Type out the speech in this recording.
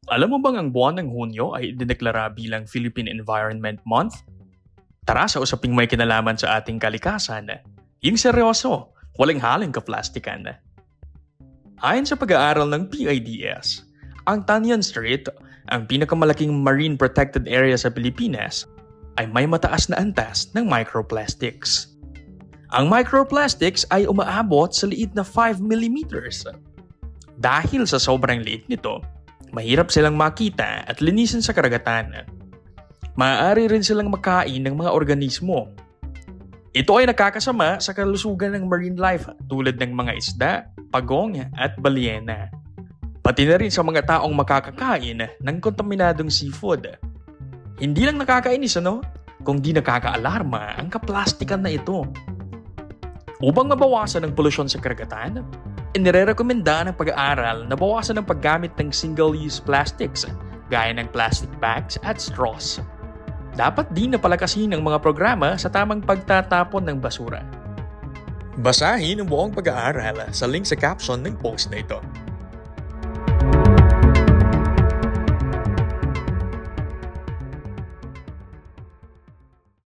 Alam mo bang ang buwan ng Hunyo ay idineklara bilang Philippine Environment Month? Tara sa usaping may kinalaman sa ating kalikasan. Yung seryoso, walang halong kaplastikan. Ayon sa pag-aaral ng PIDS, ang Tanyan Strait, ang pinakamalaking marine protected area sa Pilipinas, ay may mataas na antas ng microplastics. Ang microplastics ay umaabot sa liit na 5 millimeters. Dahil sa sobrang liit nito, mahirap silang makita at linisin sa karagatan. Maaari rin silang makain ng mga organismo. Ito ay nakakasama sa kalusugan ng marine life tulad ng mga isda, pagong at balyena. Pati na rin sa mga taong makakakain ng kontaminadong seafood. Hindi lang nakakainis kundi nakakaalarma ang kaplastikan na ito. Upang mabawasan ang polusyon sa karagatan, inirerekomenda ng pag-aaral na bawasan ang paggamit ng single-use plastics gaya ng plastic bags at straws. Dapat din na palakasin ang mga programa sa tamang pagtatapon ng basura. Basahin ang buong pag-aaral sa link sa caption ng post na ito.